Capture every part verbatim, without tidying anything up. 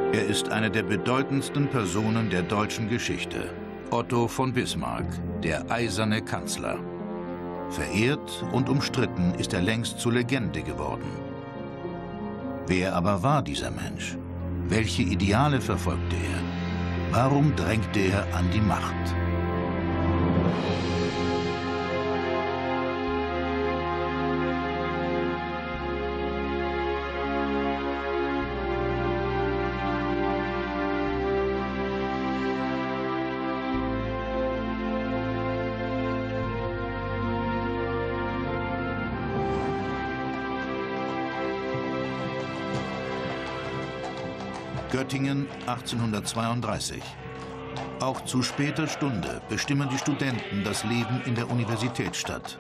Er ist eine der bedeutendsten Personen der deutschen Geschichte. Otto von Bismarck, der eiserne Kanzler. Verehrt und umstritten ist er längst zur Legende geworden. Wer aber war dieser Mensch? Welche Ideale verfolgte er? Warum drängte er an die Macht? Göttingen achtzehnhundertzweiunddreißig. Auch zu später Stunde bestimmen die Studenten das Leben in der Universitätsstadt.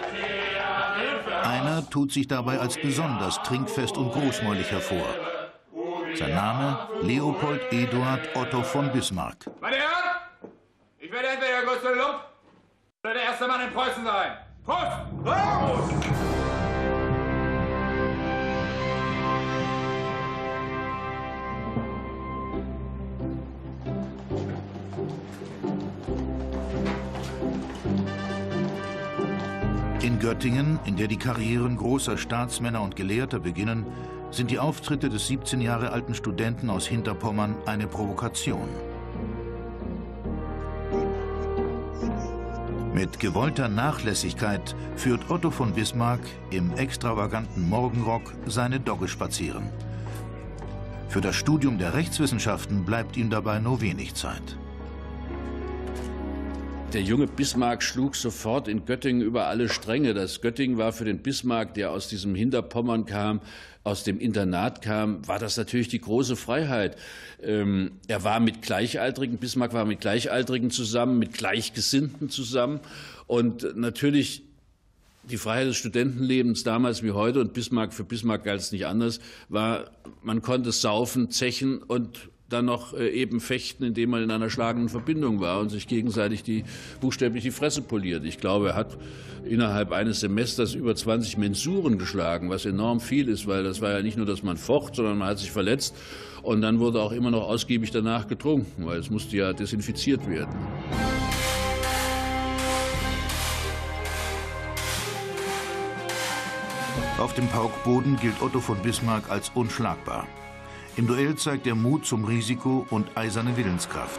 Einer tut sich dabei als besonders trinkfest und großmäulig hervor. Sein Name Leopold Eduard Otto von Bismarck. Meine Herren, ich werde entweder der größte Lump oder der erste Mann in Preußen sein. Prost! Prost! In Göttingen, in der die Karrieren großer Staatsmänner und Gelehrter beginnen, sind die Auftritte des siebzehn Jahre alten Studenten aus Hinterpommern eine Provokation. Mit gewollter Nachlässigkeit führt Otto von Bismarck im extravaganten Morgenrock seine Dogge spazieren. Für das Studium der Rechtswissenschaften bleibt ihm dabei nur wenig Zeit. Der junge Bismarck schlug sofort in Göttingen über alle Stränge. Das Göttingen war für den Bismarck, der aus diesem Hinterpommern kam, aus dem Internat kam, war das natürlich die große Freiheit. Ähm, er war mit Gleichaltrigen, Bismarck war mit Gleichaltrigen zusammen, mit Gleichgesinnten zusammen. Und natürlich die Freiheit des Studentenlebens damals wie heute, und Bismarck, für Bismarck galt es nicht anders, war, man konnte saufen, zechen und dann noch eben fechten, indem man in einer schlagenden Verbindung war und sich gegenseitig die, buchstäblich die Fresse poliert. Ich glaube, er hat innerhalb eines Semesters über zwanzig Mensuren geschlagen, was enorm viel ist, weil das war ja nicht nur, dass man focht, sondern man hat sich verletzt. Und dann wurde auch immer noch ausgiebig danach getrunken, weil es musste ja desinfiziert werden. Auf dem Paukboden gilt Otto von Bismarck als unschlagbar. Im Duell zeigt er Mut zum Risiko und eiserne Willenskraft.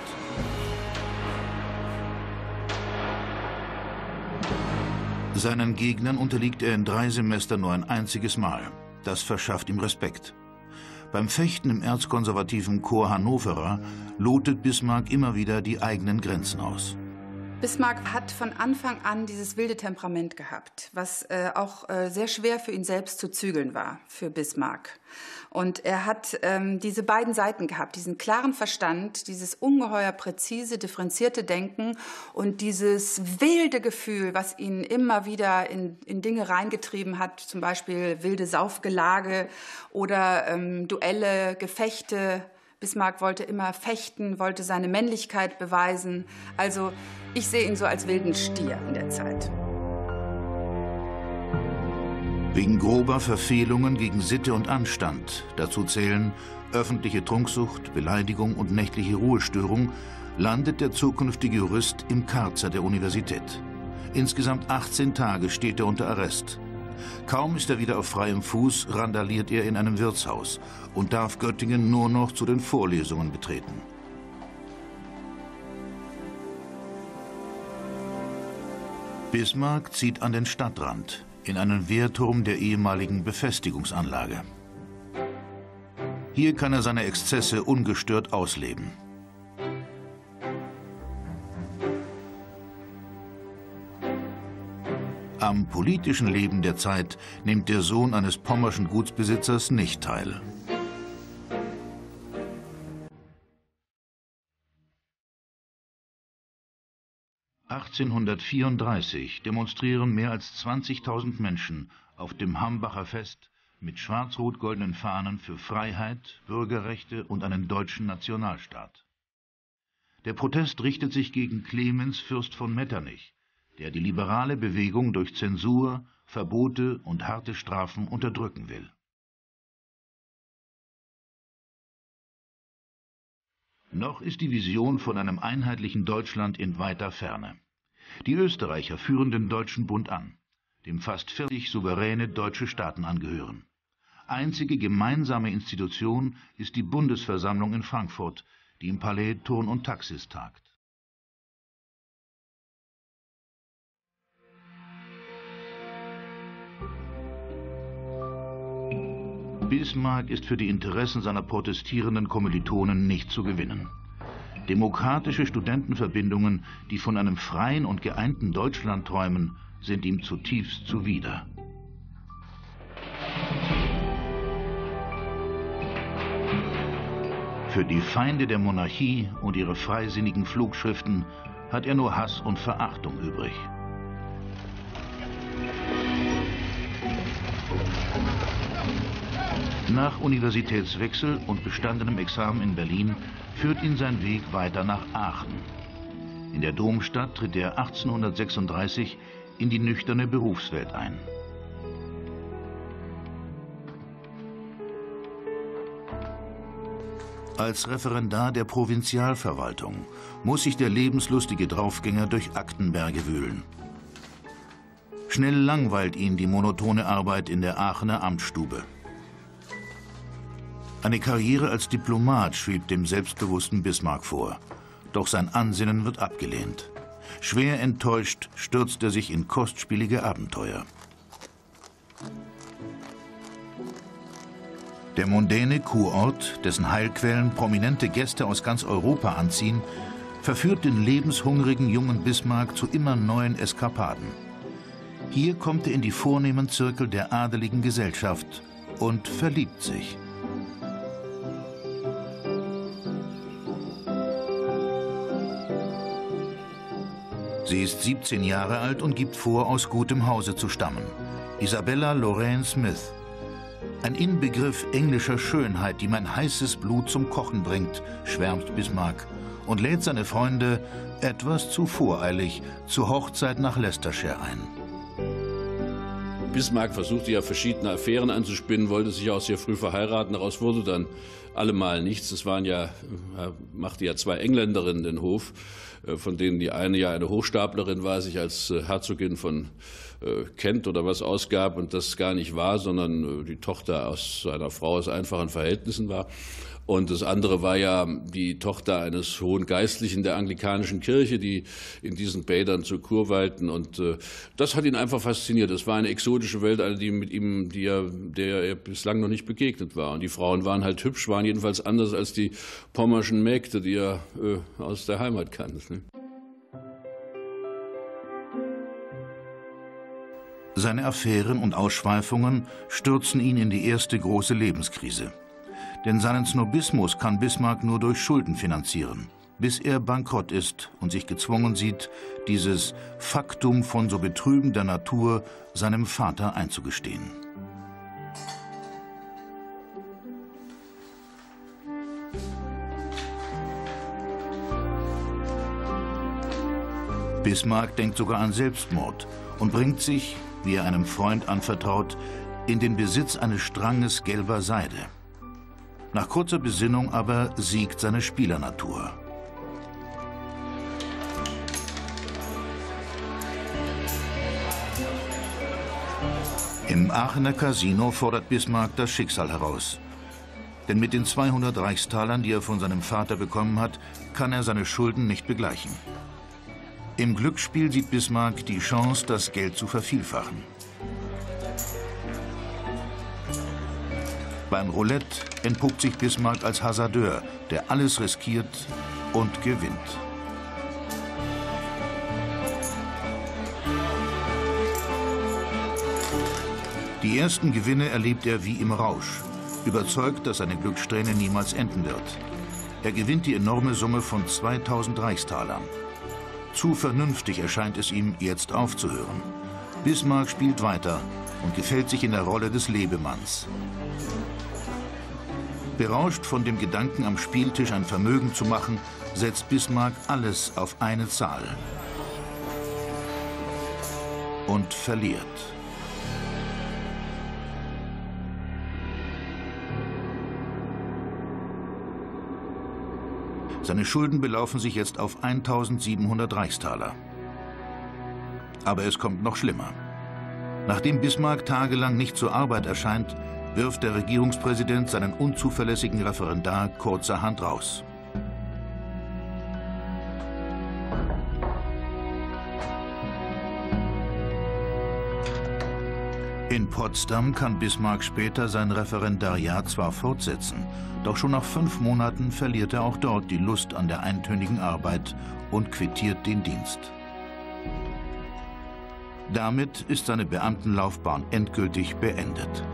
Seinen Gegnern unterliegt er in drei Semestern nur ein einziges Mal. Das verschafft ihm Respekt. Beim Fechten im erzkonservativen Corps Hannoverer lotet Bismarck immer wieder die eigenen Grenzen aus. Bismarck hat von Anfang an dieses wilde Temperament gehabt, was äh, auch äh, sehr schwer für ihn selbst zu zügeln war, für Bismarck. Und er hat ähm, diese beiden Seiten gehabt, diesen klaren Verstand, dieses ungeheuer präzise, differenzierte Denken und dieses wilde Gefühl, was ihn immer wieder in, in Dinge reingetrieben hat, zum Beispiel wilde Saufgelage oder ähm, Duelle, Gefechte. Bismarck wollte immer fechten, wollte seine Männlichkeit beweisen. Also ich sehe ihn so als wilden Stier in der Zeit. Wegen grober Verfehlungen gegen Sitte und Anstand, dazu zählen öffentliche Trunksucht, Beleidigung und nächtliche Ruhestörung, landet der zukünftige Jurist im Karzer der Universität. Insgesamt achtzehn Tage steht er unter Arrest. Kaum ist er wieder auf freiem Fuß, randaliert er in einem Wirtshaus und darf Göttingen nur noch zu den Vorlesungen betreten. Bismarck zieht an den Stadtrand, in einen Wehrturm der ehemaligen Befestigungsanlage. Hier kann er seine Exzesse ungestört ausleben. Am politischen Leben der Zeit nimmt der Sohn eines pommerschen Gutsbesitzers nicht teil. achtzehnhundertvierunddreißig demonstrieren mehr als zwanzigtausend Menschen auf dem Hambacher Fest mit schwarz-rot-goldenen Fahnen für Freiheit, Bürgerrechte und einen deutschen Nationalstaat. Der Protest richtet sich gegen Clemens Fürst von Metternich, der die liberale Bewegung durch Zensur, Verbote und harte Strafen unterdrücken will. Noch ist die Vision von einem einheitlichen Deutschland in weiter Ferne. Die Österreicher führen den Deutschen Bund an, dem fast vierzig souveräne deutsche Staaten angehören. Einzige gemeinsame Institution ist die Bundesversammlung in Frankfurt, die im Palais Thurn und Taxis tagt. Bismarck ist für die Interessen seiner protestierenden Kommilitonen nicht zu gewinnen. Demokratische Studentenverbindungen, die von einem freien und geeinten Deutschland träumen, sind ihm zutiefst zuwider. Für die Feinde der Monarchie und ihre freisinnigen Flugschriften hat er nur Hass und Verachtung übrig. Nach Universitätswechsel und bestandenem Examen in Berlin führt ihn sein Weg weiter nach Aachen. In der Domstadt tritt er achtzehnhundertsechsunddreißig in die nüchterne Berufswelt ein. Als Referendar der Provinzialverwaltung muss sich der lebenslustige Draufgänger durch Aktenberge wühlen. Schnell langweilt ihn die monotone Arbeit in der Aachener Amtsstube. Eine Karriere als Diplomat schwebt dem selbstbewussten Bismarck vor. Doch sein Ansinnen wird abgelehnt. Schwer enttäuscht stürzt er sich in kostspielige Abenteuer. Der mondäne Kurort, dessen Heilquellen prominente Gäste aus ganz Europa anziehen, verführt den lebenshungrigen jungen Bismarck zu immer neuen Eskapaden. Hier kommt er in die vornehmen Zirkel der adeligen Gesellschaft und verliebt sich. Sie ist siebzehn Jahre alt und gibt vor, aus gutem Hause zu stammen. Isabella Lorraine Smith. Ein Inbegriff englischer Schönheit, die mein heißes Blut zum Kochen bringt, schwärmt Bismarck und lädt seine Freunde, etwas zu voreilig, zur Hochzeit nach Leicestershire ein. Bismarck versuchte ja verschiedene Affären anzuspinnen, wollte sich auch sehr früh verheiraten, daraus wurde dann allemal nichts. Es waren ja, machte ja zwei Engländerinnen den Hof, von denen die eine ja eine Hochstaplerin war, sich als Herzogin von Kent oder was ausgab und das gar nicht war, sondern die Tochter aus einer Frau aus einfachen Verhältnissen war. Und das andere war ja die Tochter eines hohen Geistlichen der anglikanischen Kirche, die in diesen Bädern zur Kur weilten. Und äh, das hat ihn einfach fasziniert. Das war eine exotische Welt, eine, die mit ihm, die er, der er bislang noch nicht begegnet war. Und die Frauen waren halt hübsch, waren jedenfalls anders als die pommerschen Mägde, die er äh, aus der Heimat kannte. Ne? Seine Affären und Ausschweifungen stürzen ihn in die erste große Lebenskrise. Denn seinen Snobismus kann Bismarck nur durch Schulden finanzieren, bis er bankrott ist und sich gezwungen sieht, dieses Faktum von so betrügender Natur seinem Vater einzugestehen. Bismarck denkt sogar an Selbstmord und bringt sich, wie er einem Freund anvertraut, in den Besitz eines Stranges gelber Seide. Nach kurzer Besinnung aber siegt seine Spielernatur. Im Aachener Casino fordert Bismarck das Schicksal heraus. Denn mit den zweihundert Reichstalern, die er von seinem Vater bekommen hat, kann er seine Schulden nicht begleichen. Im Glücksspiel sieht Bismarck die Chance, das Geld zu vervielfachen. Beim Roulette entpuppt sich Bismarck als Hasardeur, der alles riskiert und gewinnt. Die ersten Gewinne erlebt er wie im Rausch, überzeugt, dass seine Glückssträhne niemals enden wird. Er gewinnt die enorme Summe von zweitausend Reichstalern. Zu vernünftig erscheint es ihm, jetzt aufzuhören. Bismarck spielt weiter und gefällt sich in der Rolle des Lebemanns. Berauscht von dem Gedanken, am Spieltisch ein Vermögen zu machen, setzt Bismarck alles auf eine Zahl. Und verliert. Seine Schulden belaufen sich jetzt auf eintausendsiebenhundert Reichstaler. Aber es kommt noch schlimmer. Nachdem Bismarck tagelang nicht zur Arbeit erscheint, wirft der Regierungspräsident seinen unzuverlässigen Referendar kurzerhand raus. In Potsdam kann Bismarck später sein Referendariat zwar fortsetzen, doch schon nach fünf Monaten verliert er auch dort die Lust an der eintönigen Arbeit und quittiert den Dienst. Damit ist seine Beamtenlaufbahn endgültig beendet.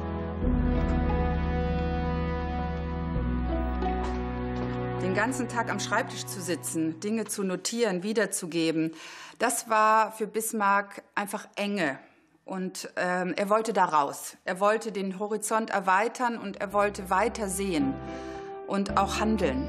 Den ganzen Tag am Schreibtisch zu sitzen, Dinge zu notieren, wiederzugeben, das war für Bismarck einfach Enge. Und ähm, er wollte da raus. Er wollte den Horizont erweitern und er wollte weiter sehen und auch handeln.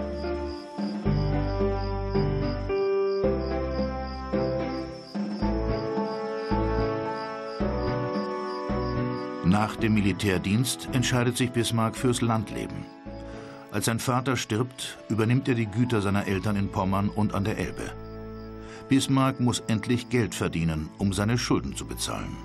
Nach dem Militärdienst entscheidet sich Bismarck fürs Landleben. Als sein Vater stirbt, übernimmt er die Güter seiner Eltern in Pommern und an der Elbe. Bismarck muss endlich Geld verdienen, um seine Schulden zu bezahlen.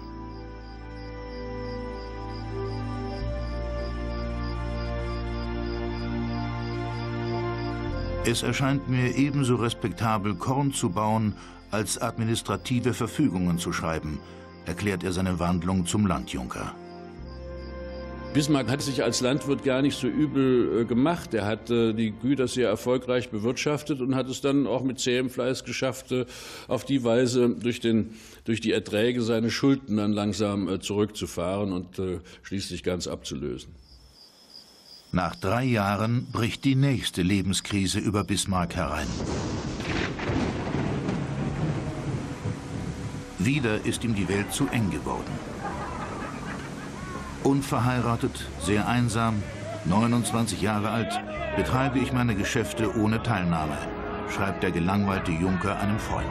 Es erscheint mir ebenso respektabel, Korn zu bauen, als administrative Verfügungen zu schreiben, erklärt er seine Wandlung zum Landjunker. Bismarck hat sich als Landwirt gar nicht so übel äh, gemacht. Er hat äh, die Güter sehr erfolgreich bewirtschaftet und hat es dann auch mit zähem Fleiß geschafft, äh, auf die Weise durch, den, durch die Erträge seine Schulden dann langsam äh, zurückzufahren und äh, schließlich ganz abzulösen. Nach drei Jahren bricht die nächste Lebenskrise über Bismarck herein. Wieder ist ihm die Welt zu eng geworden. Unverheiratet, sehr einsam, neunundzwanzig Jahre alt, betreibe ich meine Geschäfte ohne Teilnahme, schreibt der gelangweilte Junker einem Freund.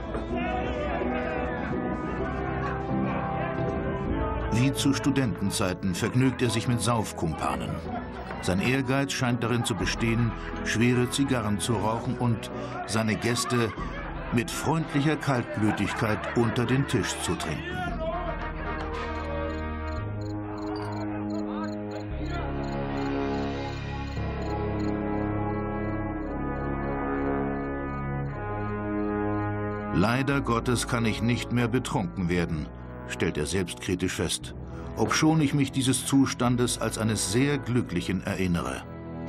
Wie zu Studentenzeiten vergnügt er sich mit Saufkumpanen. Sein Ehrgeiz scheint darin zu bestehen, schwere Zigarren zu rauchen und seine Gäste mit freundlicher Kaltblütigkeit unter den Tisch zu trinken. Leider Gottes kann ich nicht mehr betrunken werden, stellt er selbstkritisch fest, obschon ich mich dieses Zustandes als eines sehr Glücklichen erinnere.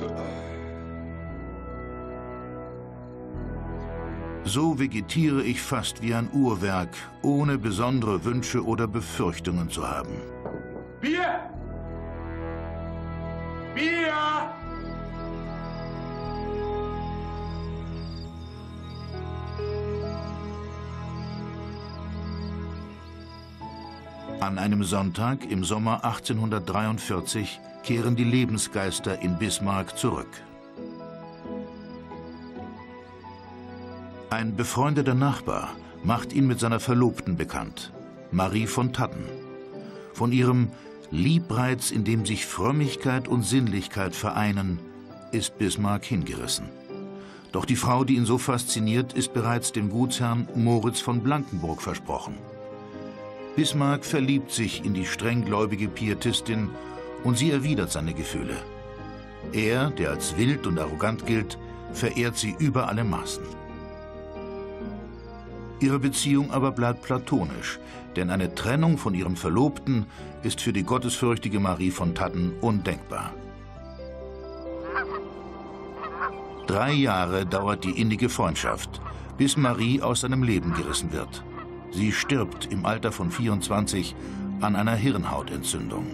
So vegetiere ich fast wie ein Uhrwerk, ohne besondere Wünsche oder Befürchtungen zu haben. Bier! Bier! An einem Sonntag im Sommer achtzehnhundertdreiundvierzig kehren die Lebensgeister in Bismarck zurück. Ein befreundeter Nachbar macht ihn mit seiner Verlobten bekannt, Marie von Thadden. Von ihrem Liebreiz, in dem sich Frömmigkeit und Sinnlichkeit vereinen, ist Bismarck hingerissen. Doch die Frau, die ihn so fasziniert, ist bereits dem Gutsherrn Moritz von Blankenburg versprochen. Bismarck verliebt sich in die strenggläubige Pietistin und sie erwidert seine Gefühle. Er, der als wild und arrogant gilt, verehrt sie über alle Maßen. Ihre Beziehung aber bleibt platonisch, denn eine Trennung von ihrem Verlobten ist für die gottesfürchtige Marie von Thadden undenkbar. Drei Jahre dauert die innige Freundschaft, bis Marie aus seinem Leben gerissen wird. Sie stirbt im Alter von vierundzwanzig an einer Hirnhautentzündung.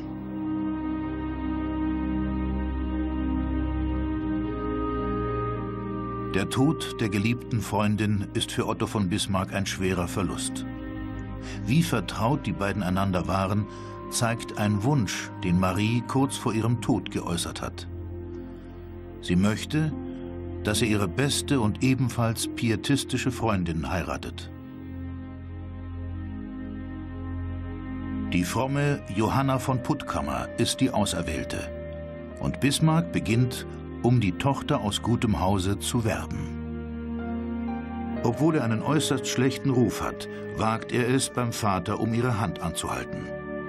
Der Tod der geliebten Freundin ist für Otto von Bismarck ein schwerer Verlust. Wie vertraut die beiden einander waren, zeigt ein Wunsch, den Marie kurz vor ihrem Tod geäußert hat. Sie möchte, dass er ihre beste und ebenfalls pietistische Freundin heiratet. Die fromme Johanna von Puttkammer ist die Auserwählte. Und Bismarck beginnt, um die Tochter aus gutem Hause zu werben. Obwohl er einen äußerst schlechten Ruf hat, wagt er es beim Vater, um ihre Hand anzuhalten.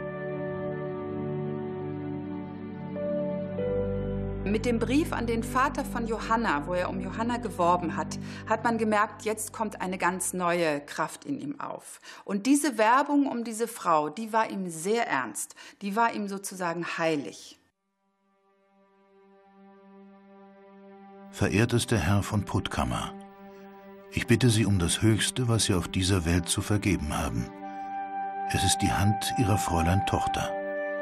Mit dem Brief an den Vater von Johanna, wo er um Johanna geworben hat, hat man gemerkt, jetzt kommt eine ganz neue Kraft in ihm auf. Und diese Werbung um diese Frau, die war ihm sehr ernst, die war ihm sozusagen heilig. Verehrtester Herr von Puttkammer, ich bitte Sie um das Höchste, was Sie auf dieser Welt zu vergeben haben. Es ist die Hand Ihrer Fräulein Tochter.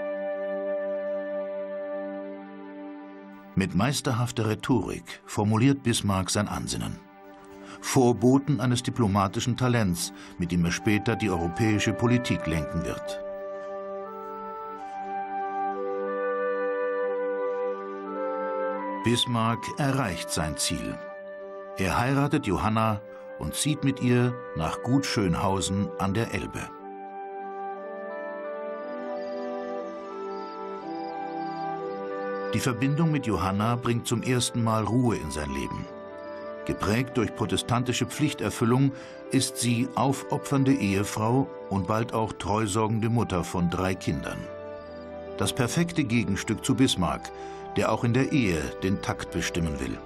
Mit meisterhafter Rhetorik formuliert Bismarck sein Ansinnen. Vorboten eines diplomatischen Talents, mit dem er später die europäische Politik lenken wird. Bismarck erreicht sein Ziel. Er heiratet Johanna und zieht mit ihr nach Gut Schönhausen an der Elbe. Die Verbindung mit Johanna bringt zum ersten Mal Ruhe in sein Leben. Geprägt durch protestantische Pflichterfüllung ist sie aufopfernde Ehefrau und bald auch treusorgende Mutter von drei Kindern. Das perfekte Gegenstück zu Bismarck, der auch in der Ehe den Takt bestimmen will.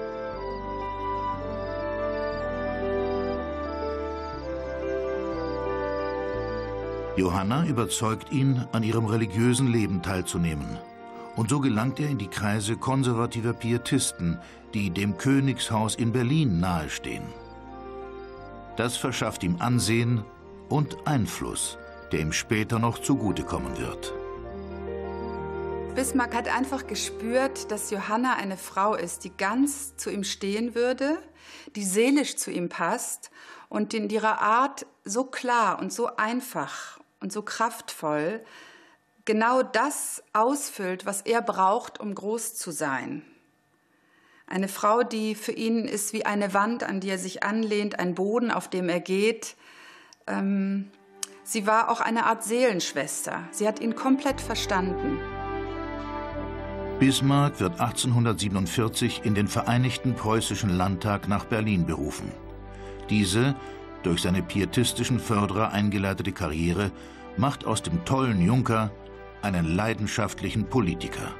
Johanna überzeugt ihn, an ihrem religiösen Leben teilzunehmen. Und so gelangt er in die Kreise konservativer Pietisten, die dem Königshaus in Berlin nahestehen. Das verschafft ihm Ansehen und Einfluss, der ihm später noch zugutekommen wird. Bismarck hat einfach gespürt, dass Johanna eine Frau ist, die ganz zu ihm stehen würde, die seelisch zu ihm passt und in ihrer Art so klar und so einfach und so kraftvoll genau das ausfüllt, was er braucht, um groß zu sein. Eine Frau, die für ihn ist wie eine Wand, an die er sich anlehnt, ein Boden, auf dem er geht. Ähm, sie war auch eine Art Seelenschwester. Sie hat ihn komplett verstanden. Bismarck wird achtzehnhundertsiebenundvierzig in den Vereinigten Preußischen Landtag nach Berlin berufen. Diese, durch seine pietistischen Förderer eingeleitete Karriere, macht aus dem tollen Junker einen leidenschaftlichen Politiker.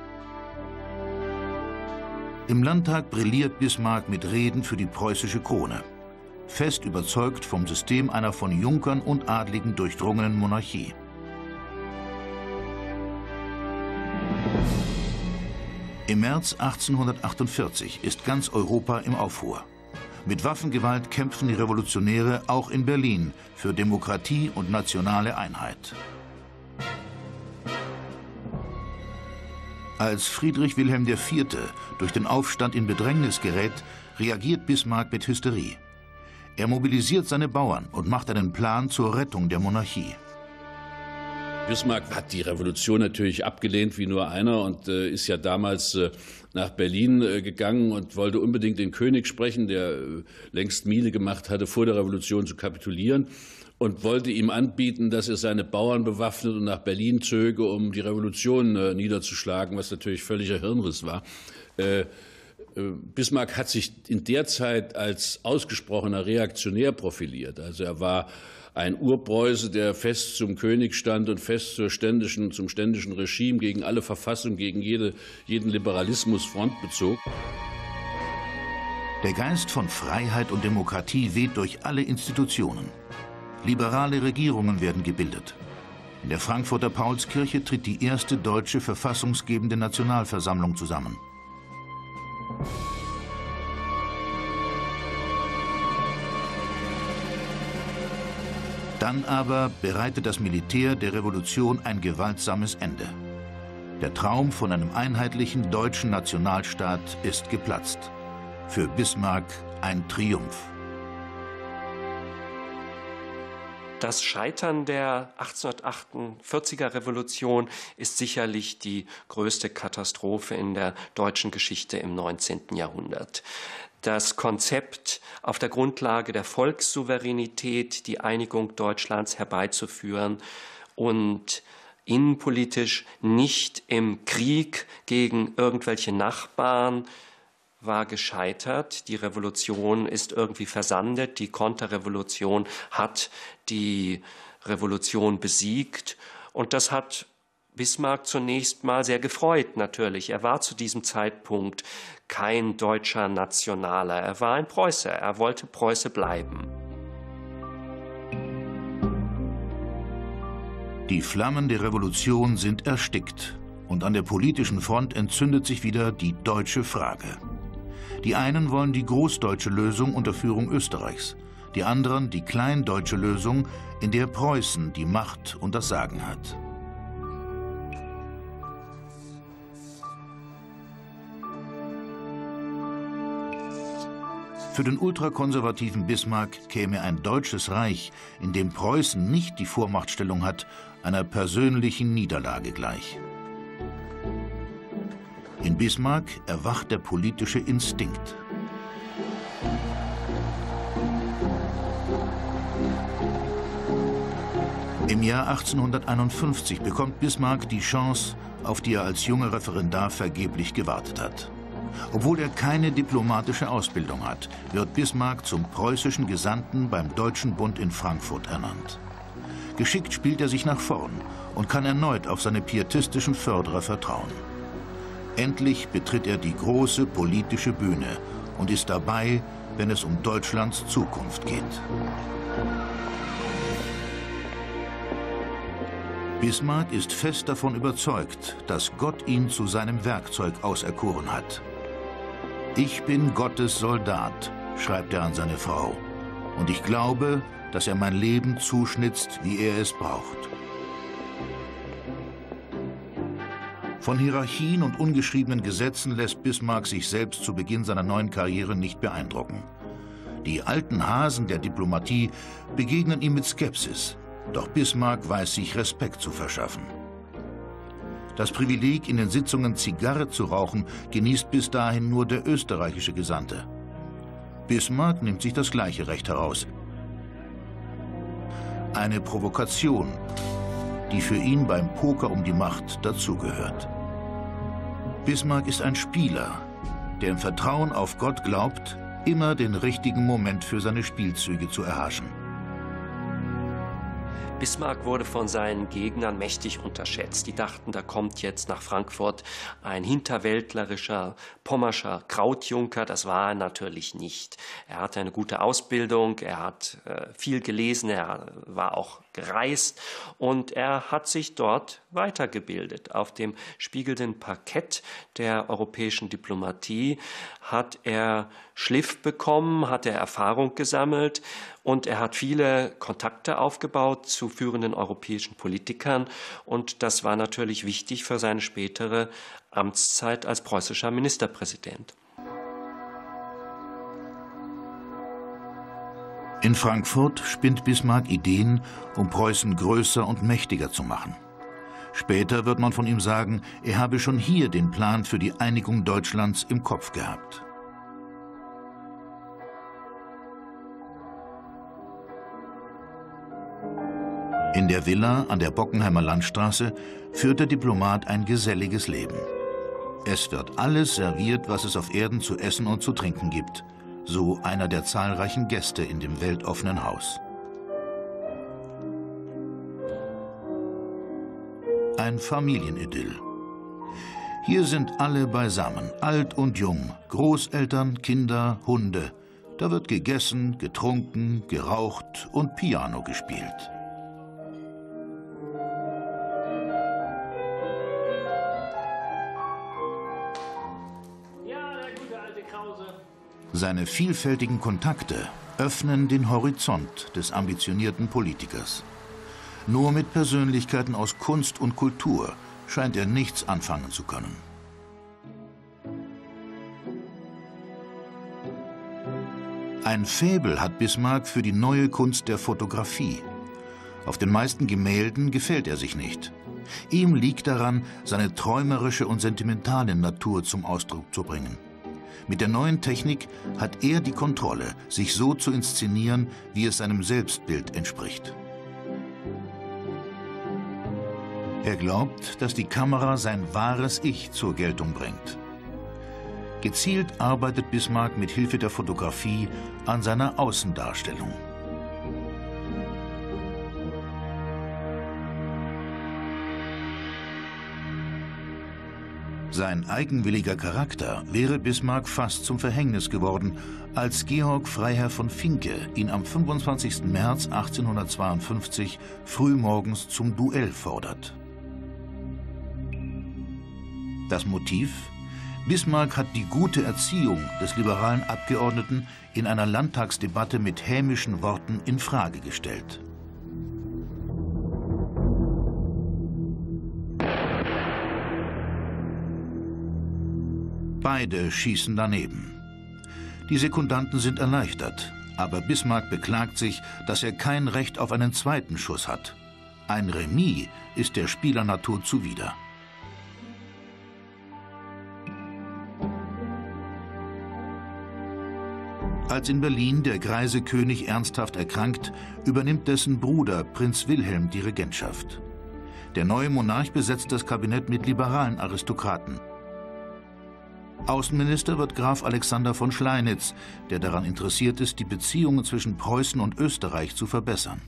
Im Landtag brilliert Bismarck mit Reden für die preußische Krone, fest überzeugt vom System einer von Junkern und Adligen durchdrungenen Monarchie. Im März achtzehnhundertachtundvierzig ist ganz Europa im Aufruhr. Mit Waffengewalt kämpfen die Revolutionäre auch in Berlin für Demokratie und nationale Einheit. Als Friedrich Wilhelm der Vierte durch den Aufstand in Bedrängnis gerät, reagiert Bismarck mit Hysterie. Er mobilisiert seine Bauern und macht einen Plan zur Rettung der Monarchie. Bismarck hat die Revolution natürlich abgelehnt wie nur einer und äh, ist ja damals äh, nach Berlin äh, gegangen und wollte unbedingt den König sprechen, der äh, längst Miene gemacht hatte, vor der Revolution zu kapitulieren, und wollte ihm anbieten, dass er seine Bauern bewaffnet und nach Berlin zöge, um die Revolution äh, niederzuschlagen, was natürlich völliger Hirnriss war. Äh, Bismarck hat sich in der Zeit als ausgesprochener Reaktionär profiliert. Also er war ein Urpreuße, der fest zum König stand und fest zur ständischen, zum ständischen Regime, gegen alle Verfassung, gegen jede, jeden Liberalismus Front bezog. Der Geist von Freiheit und Demokratie weht durch alle Institutionen. Liberale Regierungen werden gebildet. In der Frankfurter Paulskirche tritt die erste deutsche verfassungsgebende Nationalversammlung zusammen. Dann aber bereitet das Militär der Revolution ein gewaltsames Ende. Der Traum von einem einheitlichen deutschen Nationalstaat ist geplatzt. Für Bismarck ein Triumph. Das Scheitern der achtzehnhundertachtundvierziger Revolution ist sicherlich die größte Katastrophe in der deutschen Geschichte im neunzehnten Jahrhundert. Das Konzept, auf der Grundlage der Volkssouveränität die Einigung Deutschlands herbeizuführen und innenpolitisch nicht im Krieg gegen irgendwelche Nachbarn, war gescheitert. Die Revolution ist irgendwie versandet. Die Konterrevolution hat die Revolution besiegt. Und das hat Bismarck zunächst mal sehr gefreut, natürlich. Er war zu diesem Zeitpunkt kein deutscher Nationaler. Er war ein Preußer. Er wollte Preuße bleiben. Die Flammen der Revolution sind erstickt und an der politischen Front entzündet sich wieder die deutsche Frage. Die einen wollen die großdeutsche Lösung unter Führung Österreichs, die anderen die kleindeutsche Lösung, in der Preußen die Macht und das Sagen hat. Für den ultrakonservativen Bismarck käme ein deutsches Reich, in dem Preußen nicht die Vormachtstellung hat, einer persönlichen Niederlage gleich. In Bismarck erwacht der politische Instinkt. Im Jahr achtzehnhunderteinundfünfzig bekommt Bismarck die Chance, auf die er als junger Referendar vergeblich gewartet hat. Obwohl er keine diplomatische Ausbildung hat, wird Bismarck zum preußischen Gesandten beim Deutschen Bund in Frankfurt ernannt. Geschickt spielt er sich nach vorn und kann erneut auf seine pietistischen Förderer vertrauen. Endlich betritt er die große politische Bühne und ist dabei, wenn es um Deutschlands Zukunft geht. Bismarck ist fest davon überzeugt, dass Gott ihn zu seinem Werkzeug auserkoren hat. Ich bin Gottes Soldat, schreibt er an seine Frau, und ich glaube, dass er mein Leben zuschnitzt, wie er es braucht. Von Hierarchien und ungeschriebenen Gesetzen lässt Bismarck sich selbst zu Beginn seiner neuen Karriere nicht beeindrucken. Die alten Hasen der Diplomatie begegnen ihm mit Skepsis, doch Bismarck weiß sich Respekt zu verschaffen. Das Privileg, in den Sitzungen Zigarre zu rauchen, genießt bis dahin nur der österreichische Gesandte. Bismarck nimmt sich das gleiche Recht heraus. Eine Provokation, die für ihn beim Poker um die Macht dazugehört. Bismarck ist ein Spieler, der im Vertrauen auf Gott glaubt, immer den richtigen Moment für seine Spielzüge zu erhaschen. Bismarck wurde von seinen Gegnern mächtig unterschätzt. Die dachten, da kommt jetzt nach Frankfurt ein hinterwäldlerischer, pommerscher Krautjunker. Das war er natürlich nicht. Er hatte eine gute Ausbildung, er hat äh, viel gelesen, er war auch gereist und er hat sich dort weitergebildet. Auf dem spiegelnden Parkett der europäischen Diplomatie hat er Schliff bekommen, hat er Erfahrung gesammelt und er hat viele Kontakte aufgebaut zu führenden europäischen Politikern und das war natürlich wichtig für seine spätere Amtszeit als preußischer Ministerpräsident. In Frankfurt spinnt Bismarck Ideen, um Preußen größer und mächtiger zu machen. Später wird man von ihm sagen, er habe schon hier den Plan für die Einigung Deutschlands im Kopf gehabt. In der Villa an der Bockenheimer Landstraße führt der Diplomat ein geselliges Leben. Es wird alles serviert, was es auf Erden zu essen und zu trinken gibt. So einer der zahlreichen Gäste in dem weltoffenen Haus. Ein Familienidyll. Hier sind alle beisammen, alt und jung, Großeltern, Kinder, Hunde. Da wird gegessen, getrunken, geraucht und Piano gespielt. Seine vielfältigen Kontakte öffnen den Horizont des ambitionierten Politikers. Nur mit Persönlichkeiten aus Kunst und Kultur scheint er nichts anfangen zu können. Ein Faible hat Bismarck für die neue Kunst der Fotografie. Auf den meisten Gemälden gefällt er sich nicht. Ihm liegt daran, seine träumerische und sentimentale Natur zum Ausdruck zu bringen. Mit der neuen Technik hat er die Kontrolle, sich so zu inszenieren, wie es seinem Selbstbild entspricht. Er glaubt, dass die Kamera sein wahres Ich zur Geltung bringt. Gezielt arbeitet Bismarck mit Hilfe der Fotografie an seiner Außendarstellung. Sein eigenwilliger Charakter wäre Bismarck fast zum Verhängnis geworden, als Georg Freiherr von Vincke ihn am fünfundzwanzigsten März achtzehnhundertzweiundfünfzig frühmorgens zum Duell fordert. Das Motiv? Bismarck hat die gute Erziehung des liberalen Abgeordneten in einer Landtagsdebatte mit hämischen Worten in Frage gestellt. Beide schießen daneben. Die Sekundanten sind erleichtert, aber Bismarck beklagt sich, dass er kein Recht auf einen zweiten Schuss hat. Ein Remis ist der Spielernatur zuwider. Als in Berlin der greise König ernsthaft erkrankt, übernimmt dessen Bruder Prinz Wilhelm die Regentschaft. Der neue Monarch besetzt das Kabinett mit liberalen Aristokraten. Außenminister wird Graf Alexander von Schleinitz, der daran interessiert ist, die Beziehungen zwischen Preußen und Österreich zu verbessern.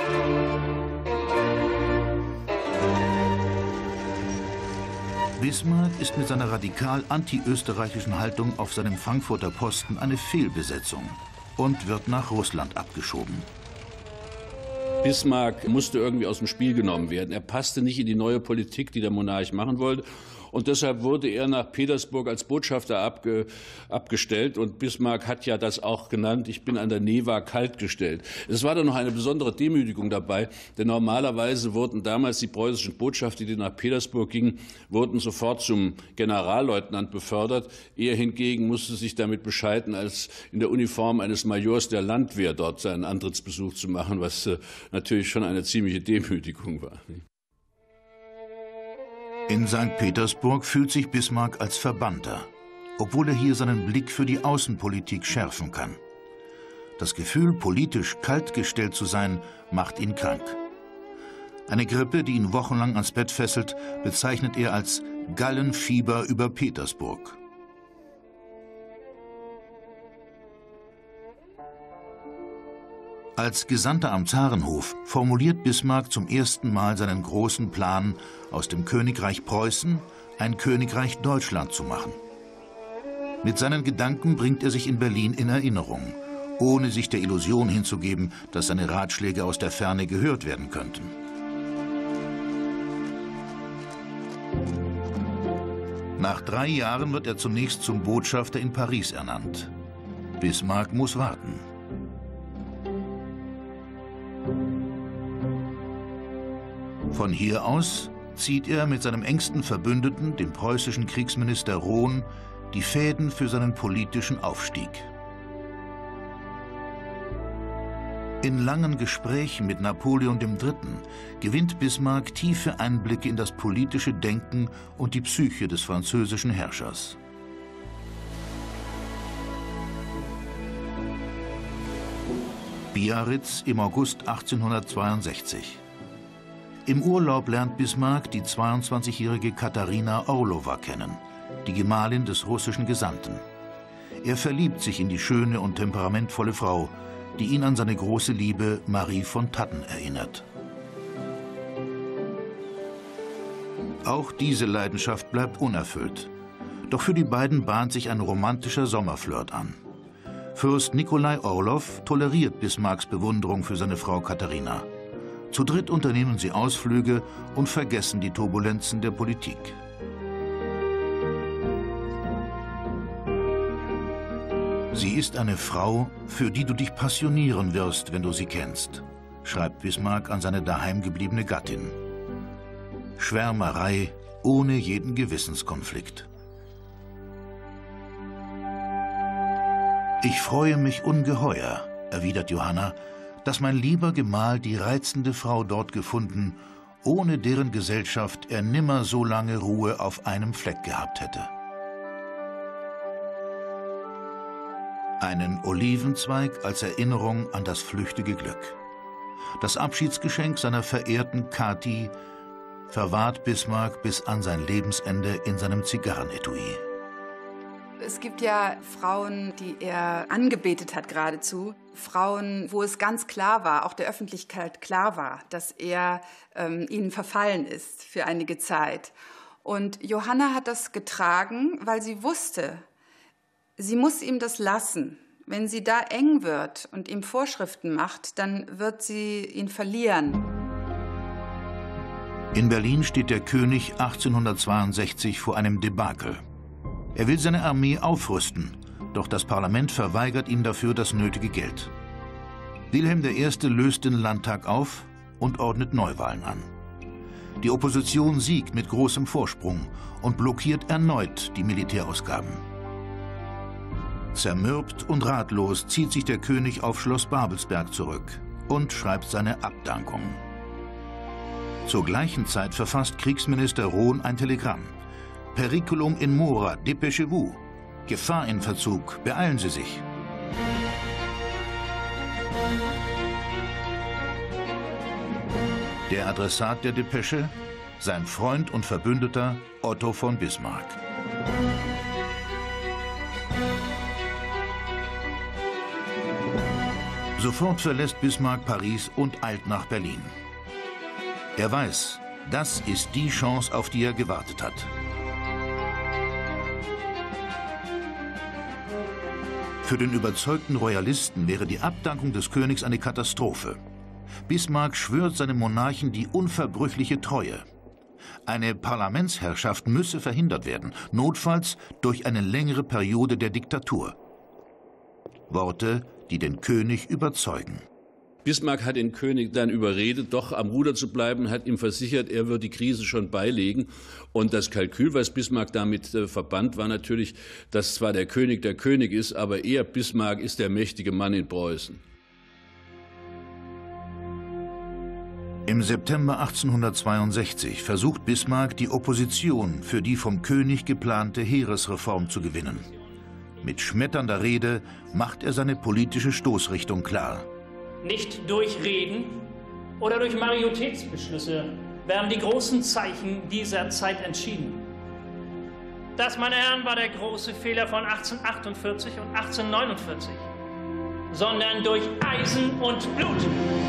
Bismarck ist mit seiner radikal anti-österreichischen Haltung auf seinem Frankfurter Posten eine Fehlbesetzung und wird nach Russland abgeschoben. Bismarck musste irgendwie aus dem Spiel genommen werden. Er passte nicht in die neue Politik, die der Monarch machen wollte. Und deshalb wurde er nach Petersburg als Botschafter abge, abgestellt. Und Bismarck hat ja das auch genannt, ich bin an der Newa kaltgestellt. Es war dann noch eine besondere Demütigung dabei, denn normalerweise wurden damals die preußischen Botschafter, die nach Petersburg gingen, wurden sofort zum Generalleutnant befördert. Er hingegen musste sich damit bescheiden, als in der Uniform eines Majors der Landwehr dort seinen Antrittsbesuch zu machen, was äh, natürlich schon eine ziemliche Demütigung war. In Sankt Petersburg fühlt sich Bismarck als Verbannter, obwohl er hier seinen Blick für die Außenpolitik schärfen kann. Das Gefühl, politisch kaltgestellt zu sein, macht ihn krank. Eine Grippe, die ihn wochenlang ans Bett fesselt, bezeichnet er als Gallenfieber über Petersburg. Als Gesandter am Zarenhof formuliert Bismarck zum ersten Mal seinen großen Plan, aus dem Königreich Preußen ein Königreich Deutschland zu machen. Mit seinen Gedanken bringt er sich in Berlin in Erinnerung, ohne sich der Illusion hinzugeben, dass seine Ratschläge aus der Ferne gehört werden könnten. Nach drei Jahren wird er zunächst zum Botschafter in Paris ernannt. Bismarck muss warten. Von hier aus zieht er mit seinem engsten Verbündeten, dem preußischen Kriegsminister Rohn, die Fäden für seinen politischen Aufstieg. In langen Gesprächen mit Napoleon der Dritte. gewinnt Bismarck tiefe Einblicke in das politische Denken und die Psyche des französischen Herrschers. Biarritz im August achtzehnhundertzweiundsechzig. Im Urlaub lernt Bismarck die zweiundzwanzigjährige Katharina Orlowa kennen, die Gemahlin des russischen Gesandten. Er verliebt sich in die schöne und temperamentvolle Frau, die ihn an seine große Liebe Marie von Thadden erinnert. Auch diese Leidenschaft bleibt unerfüllt. Doch für die beiden bahnt sich ein romantischer Sommerflirt an. Fürst Nikolai Orlow toleriert Bismarcks Bewunderung für seine Frau Katharina. Zu dritt unternehmen sie Ausflüge und vergessen die Turbulenzen der Politik. Sie ist eine Frau, für die du dich passionieren wirst, wenn du sie kennst, schreibt Bismarck an seine daheim gebliebene Gattin. Schwärmerei ohne jeden Gewissenskonflikt. Ich freue mich ungeheuer, erwidert Johanna, dass mein lieber Gemahl die reizende Frau dort gefunden, ohne deren Gesellschaft er nimmer so lange Ruhe auf einem Fleck gehabt hätte. Einen Olivenzweig als Erinnerung an das flüchtige Glück. Das Abschiedsgeschenk seiner verehrten Kathi verwahrt Bismarck bis an sein Lebensende in seinem Zigarrenetui. Es gibt ja Frauen, die er angebetet hat geradezu. Frauen, wo es ganz klar war, auch der Öffentlichkeit klar war, dass er ähm, ihnen verfallen ist für einige Zeit. Und Johanna hat das getragen, weil sie wusste, sie muss ihm das lassen. Wenn sie da eng wird und ihm Vorschriften macht, dann wird sie ihn verlieren. In Berlin steht der König achtzehnhundertzweiundsechzig vor einem Debakel. Er will seine Armee aufrüsten, doch das Parlament verweigert ihm dafür das nötige Geld. Wilhelm der Erste löst den Landtag auf und ordnet Neuwahlen an. Die Opposition siegt mit großem Vorsprung und blockiert erneut die Militärausgaben. Zermürbt und ratlos zieht sich der König auf Schloss Babelsberg zurück und schreibt seine Abdankung. Zur gleichen Zeit verfasst Kriegsminister Rohn ein Telegramm. Periculum in mora, dépêchez-vous. Gefahr in Verzug, beeilen Sie sich. Der Adressat der Depesche, sein Freund und Verbündeter Otto von Bismarck. Sofort verlässt Bismarck Paris und eilt nach Berlin. Er weiß, das ist die Chance, auf die er gewartet hat. Für den überzeugten Royalisten wäre die Abdankung des Königs eine Katastrophe. Bismarck schwört seinem Monarchen die unverbrüchliche Treue. Eine Parlamentsherrschaft müsse verhindert werden, notfalls durch eine längere Periode der Diktatur. Worte, die den König überzeugen. Bismarck hat den König dann überredet, doch am Ruder zu bleiben, hat ihm versichert, er wird die Krise schon beilegen. Und das Kalkül, was Bismarck damit äh, verband, war natürlich, dass zwar der König der König ist, aber er, Bismarck, ist der mächtige Mann in Preußen. Im September achtzehnhundertzweiundsechzig versucht Bismarck, die Opposition für die vom König geplante Heeresreform zu gewinnen. Mit schmetternder Rede macht er seine politische Stoßrichtung klar. Nicht durch Reden oder durch Majoritätsbeschlüsse werden die großen Zeichen dieser Zeit entschieden. Das, meine Herren, war der große Fehler von achtzehnhundertachtundvierzig und achtzehnhundertneunundvierzig, sondern durch Eisen und Blut.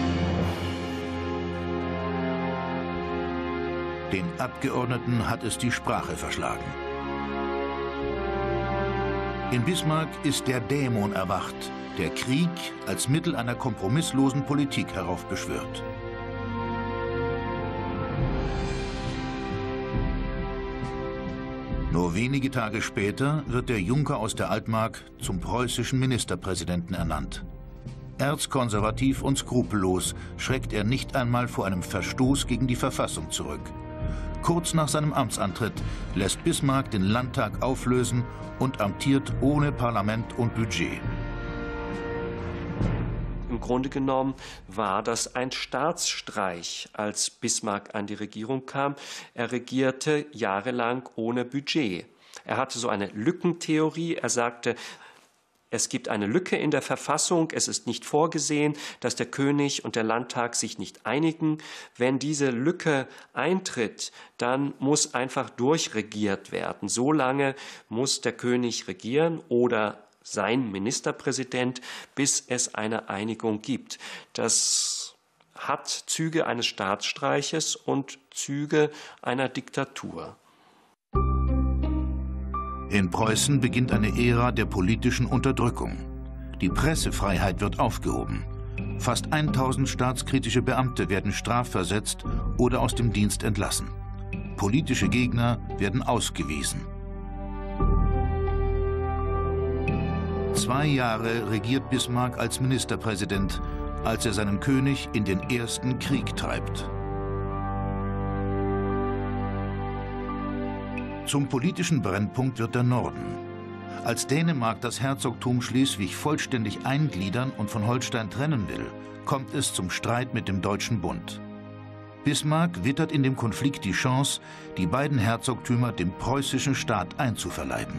Den Abgeordneten hat es die Sprache verschlagen. In Bismarck ist der Dämon erwacht, der Krieg als Mittel einer kompromisslosen Politik heraufbeschwört. Nur wenige Tage später wird der Junker aus der Altmark zum preußischen Ministerpräsidenten ernannt. Erzkonservativ und skrupellos schreckt er nicht einmal vor einem Verstoß gegen die Verfassung zurück. Kurz nach seinem Amtsantritt lässt Bismarck den Landtag auflösen und amtiert ohne Parlament und Budget. Im Grunde genommen war das ein Staatsstreich, als Bismarck an die Regierung kam. Er regierte jahrelang ohne Budget. Er hatte so eine Lückentheorie. Er sagte, es gibt eine Lücke in der Verfassung, es ist nicht vorgesehen, dass der König und der Landtag sich nicht einigen. Wenn diese Lücke eintritt, dann muss einfach durchregiert werden. So lange muss der König regieren oder sein Ministerpräsident, bis es eine Einigung gibt. Das hat Züge eines Staatsstreiches und Züge einer Diktatur. In Preußen beginnt eine Ära der politischen Unterdrückung. Die Pressefreiheit wird aufgehoben. Fast tausend staatskritische Beamte werden strafversetzt oder aus dem Dienst entlassen. Politische Gegner werden ausgewiesen. Zwei Jahre regiert Bismarck als Ministerpräsident, als er seinen König in den Ersten Krieg treibt. Zum politischen Brennpunkt wird der Norden. Als Dänemark das Herzogtum Schleswig vollständig eingliedern und von Holstein trennen will, kommt es zum Streit mit dem Deutschen Bund. Bismarck wittert in dem Konflikt die Chance, die beiden Herzogtümer dem preußischen Staat einzuverleiben.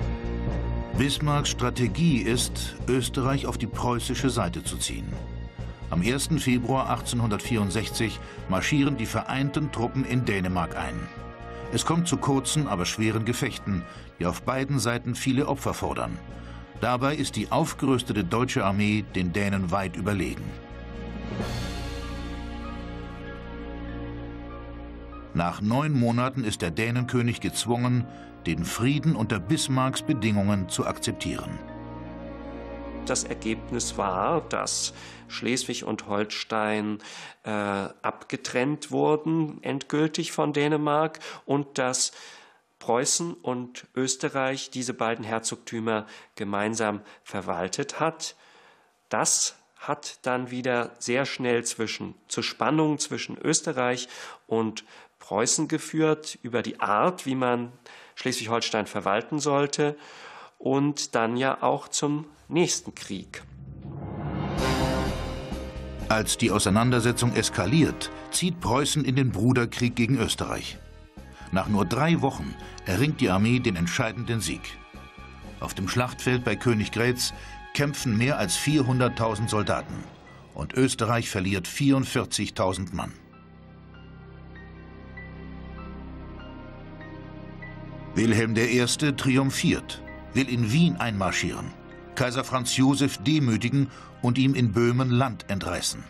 Bismarcks Strategie ist, Österreich auf die preußische Seite zu ziehen. Am ersten Februar achtzehnhundertvierundsechzig marschieren die vereinten Truppen in Dänemark ein. Es kommt zu kurzen, aber schweren Gefechten, die auf beiden Seiten viele Opfer fordern. Dabei ist die aufgerüstete deutsche Armee den Dänen weit überlegen. Nach neun Monaten ist der Dänenkönig gezwungen, den Frieden unter Bismarcks Bedingungen zu akzeptieren. Das Ergebnis war, dass Schleswig und Holstein äh, abgetrennt wurden, endgültig von Dänemark, und dass Preußen und Österreich diese beiden Herzogtümer gemeinsam verwaltet hat. Das hat dann wieder sehr schnell zwischen, zu Spannungen zwischen Österreich und Preußen geführt, über die Art, wie man Schleswig-Holstein verwalten sollte, und dann ja auch zum nächsten Krieg. Als die Auseinandersetzung eskaliert, zieht Preußen in den Bruderkrieg gegen Österreich. Nach nur drei Wochen erringt die Armee den entscheidenden Sieg. Auf dem Schlachtfeld bei Königgrätz kämpfen mehr als vierhunderttausend Soldaten und Österreich verliert vierundvierzigtausend Mann. Wilhelm der Erste triumphiert, will in Wien einmarschieren, Kaiser Franz Josef demütigen und ihm in Böhmen Land entreißen.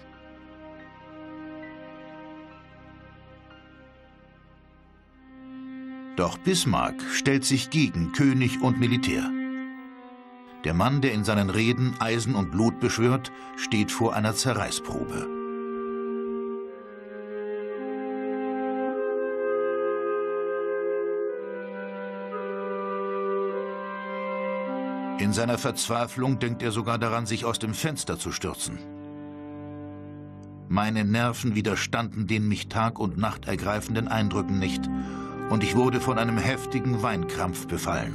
Doch Bismarck stellt sich gegen König und Militär. Der Mann, der in seinen Reden Eisen und Blut beschwört, steht vor einer Zerreißprobe. In seiner Verzweiflung denkt er sogar daran, sich aus dem Fenster zu stürzen. Meine Nerven widerstanden den mich Tag und Nacht ergreifenden Eindrücken nicht, und ich wurde von einem heftigen Weinkrampf befallen.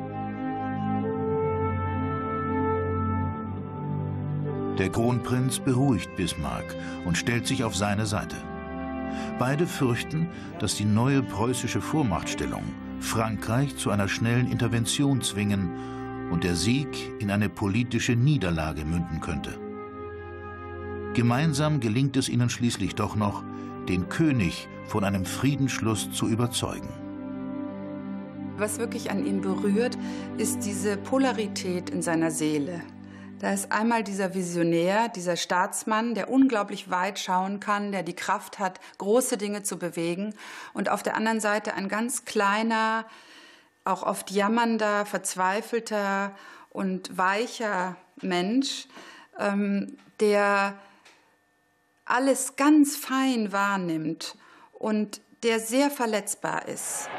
Der Kronprinz beruhigt Bismarck und stellt sich auf seine Seite. Beide fürchten, dass die neue preußische Vormachtstellung Frankreich zu einer schnellen Intervention zwingen und der Sieg in eine politische Niederlage münden könnte. Gemeinsam gelingt es ihnen schließlich doch noch, den König von einem Friedensschluss zu überzeugen. Was wirklich an ihm berührt, ist diese Polarität in seiner Seele. Da ist einmal dieser Visionär, dieser Staatsmann, der unglaublich weit schauen kann, der die Kraft hat, große Dinge zu bewegen. Und auf der anderen Seite ein ganz kleiner, auch oft jammernder, verzweifelter und weicher Mensch, ähm, der alles ganz fein wahrnimmt und der sehr verletzbar ist.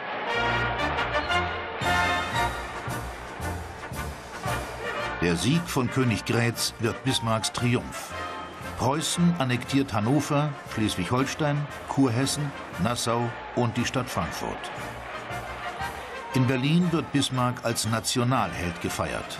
Der Sieg von Königgrätz wird Bismarcks Triumph. Preußen annektiert Hannover, Schleswig-Holstein, Kurhessen, Nassau und die Stadt Frankfurt. In Berlin wird Bismarck als Nationalheld gefeiert.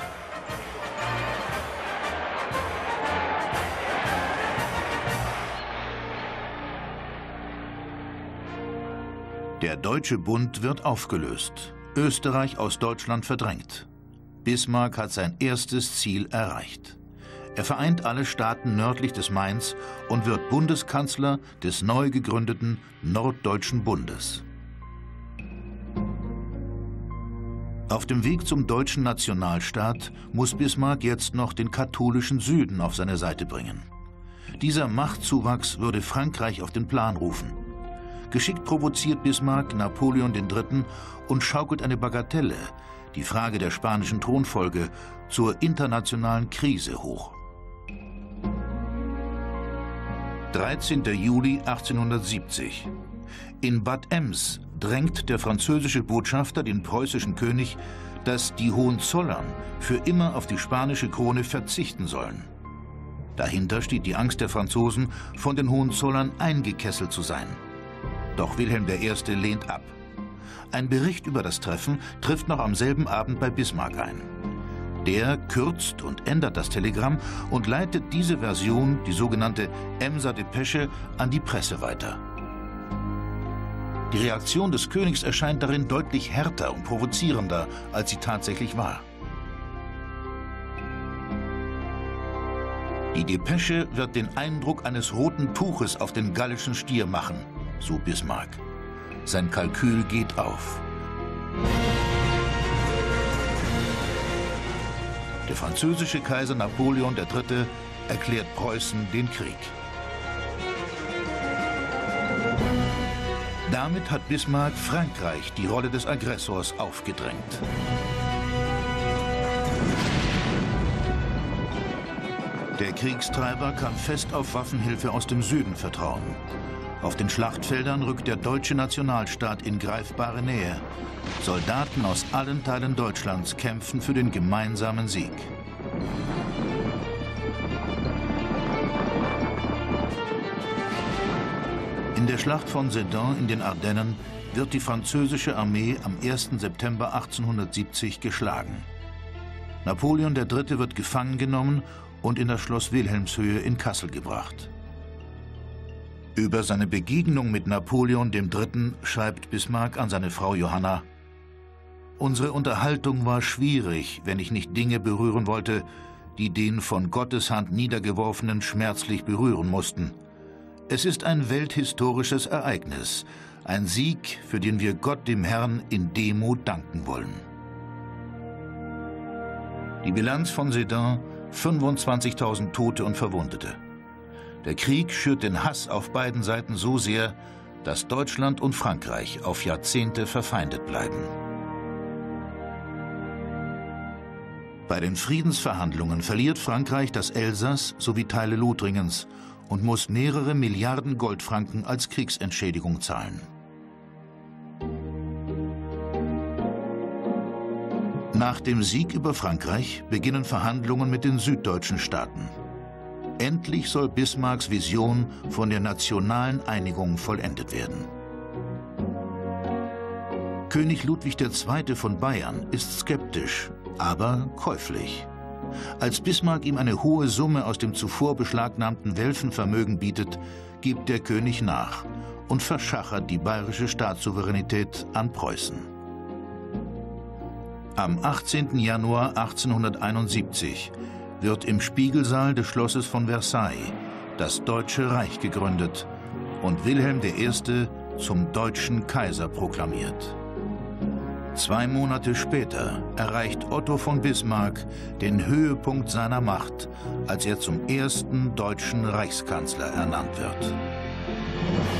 Der Deutsche Bund wird aufgelöst, Österreich aus Deutschland verdrängt. Bismarck hat sein erstes Ziel erreicht. Er vereint alle Staaten nördlich des Mains und wird Bundeskanzler des neu gegründeten Norddeutschen Bundes. Auf dem Weg zum deutschen Nationalstaat muss Bismarck jetzt noch den katholischen Süden auf seine Seite bringen. Dieser Machtzuwachs würde Frankreich auf den Plan rufen. Geschickt provoziert Bismarck Napoleon der Dritte und schaukelt eine Bagatelle, die Frage der spanischen Thronfolge, zur internationalen Krise hoch. dreizehnter Juli achtzehnhundertsiebzig. In Bad Ems drängt der französische Botschafter den preußischen König, dass die Hohenzollern für immer auf die spanische Krone verzichten sollen. Dahinter steht die Angst der Franzosen, von den Hohenzollern eingekesselt zu sein. Doch Wilhelm der Erste lehnt ab. Ein Bericht über das Treffen trifft noch am selben Abend bei Bismarck ein. Der kürzt und ändert das Telegramm und leitet diese Version, die sogenannte Emser Depesche, an die Presse weiter. Die Reaktion des Königs erscheint darin deutlich härter und provozierender, als sie tatsächlich war. Die Depesche wird den Eindruck eines roten Tuches auf den gallischen Stier machen, so Bismarck. Sein Kalkül geht auf. Der französische Kaiser Napoleon der Dritte erklärt Preußen den Krieg. Damit hat Bismarck Frankreich die Rolle des Aggressors aufgedrängt. Der Kriegstreiber kann fest auf Waffenhilfe aus dem Süden vertrauen. Auf den Schlachtfeldern rückt der deutsche Nationalstaat in greifbare Nähe. Soldaten aus allen Teilen Deutschlands kämpfen für den gemeinsamen Sieg. In der Schlacht von Sedan in den Ardennen wird die französische Armee am ersten September achtzehnhundertsiebzig geschlagen. Napoleon der Dritte wird gefangen genommen und in das Schloss Wilhelmshöhe in Kassel gebracht. Über seine Begegnung mit Napoleon dem Dritten schreibt Bismarck an seine Frau Johanna: Unsere Unterhaltung war schwierig, wenn ich nicht Dinge berühren wollte, die den von Gottes Hand Niedergeworfenen schmerzlich berühren mussten. Es ist ein welthistorisches Ereignis, ein Sieg, für den wir Gott dem Herrn in Demut danken wollen. Die Bilanz von Sedan: fünfundzwanzigtausend Tote und Verwundete. Der Krieg schürt den Hass auf beiden Seiten so sehr, dass Deutschland und Frankreich auf Jahrzehnte verfeindet bleiben. Bei den Friedensverhandlungen verliert Frankreich das Elsass sowie Teile Lothringens und muss mehrere Milliarden Goldfranken als Kriegsentschädigung zahlen. Nach dem Sieg über Frankreich beginnen Verhandlungen mit den süddeutschen Staaten. Endlich soll Bismarcks Vision von der nationalen Einigung vollendet werden. König Ludwig der Zweite von Bayern ist skeptisch, aber käuflich. Als Bismarck ihm eine hohe Summe aus dem zuvor beschlagnahmten Welfenvermögen bietet, gibt der König nach und verschachert die bayerische Staatssouveränität an Preußen. Am achtzehnten Januar achtzehnhunderteinundsiebzig wird im Spiegelsaal des Schlosses von Versailles das Deutsche Reich gegründet und Wilhelm der Erste zum deutschen Kaiser proklamiert. Zwei Monate später erreicht Otto von Bismarck den Höhepunkt seiner Macht, als er zum ersten deutschen Reichskanzler ernannt wird.